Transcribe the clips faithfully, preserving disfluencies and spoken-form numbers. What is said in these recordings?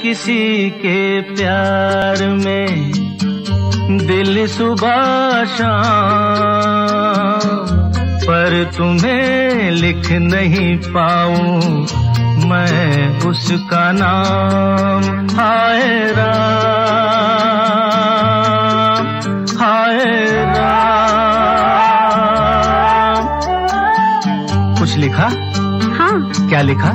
किसी के प्यार में, दिल सुबह शाम, पर तुम्हें लिख नहीं पाऊं मैं उसका नाम। हाय राम, हाय राम। कुछ लिखा? हाँ। क्या लिखा?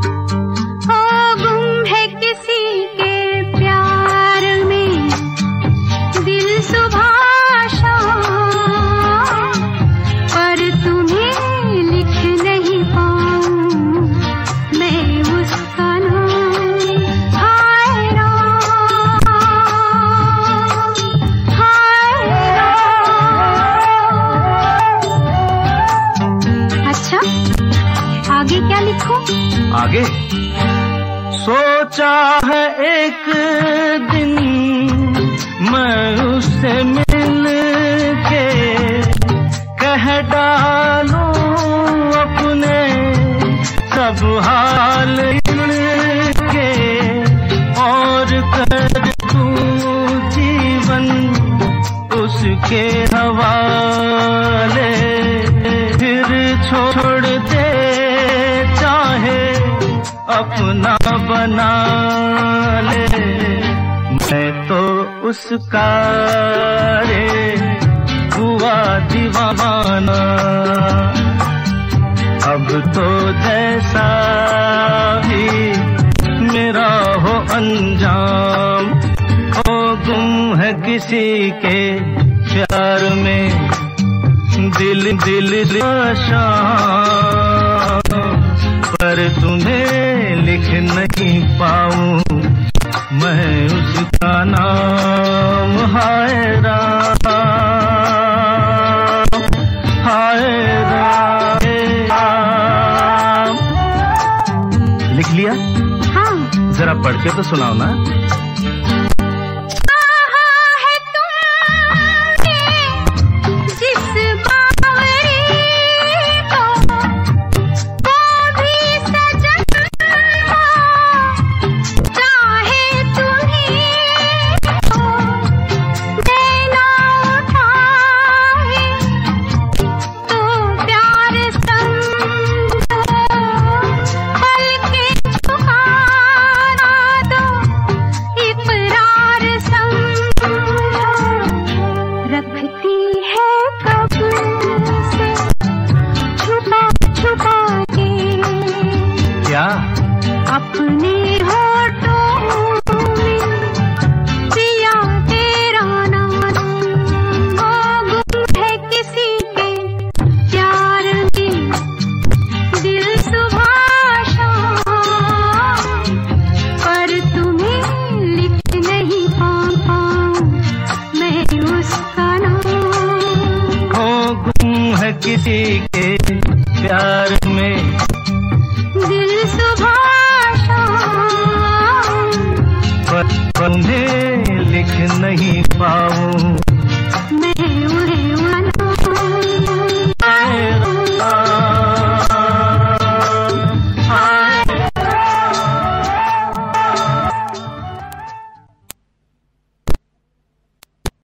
आगे क्या लिखूं? आगे सोचा है एक दिन मैं उससे मिल के कह डालूं अपने सब हाल के, और कर दूं जीवन उसके हवाले। फिर छोड़ दे अपना बना ले, मैं तो उसका रे हुआ दीवाना। अब तो जैसा भी मेरा हो अंजाम, हो गुम है किसी के प्यार में, दिल दिल शाम, पर तुम्हें लिख नहीं पाऊं मैं उसका नाम। हाय राम, हाय राम। लिख लिया? हाँ। जरा पढ़ के तो सुनाओ ना। अपने होठों में पिया तेरा नाम, वो गुम है किसी के प्यार में, दिल सुबह शाम, पर तुम्हें लिख नहीं पाऊं मैं उसका नाम। वो गुम है किसी के प्यार में,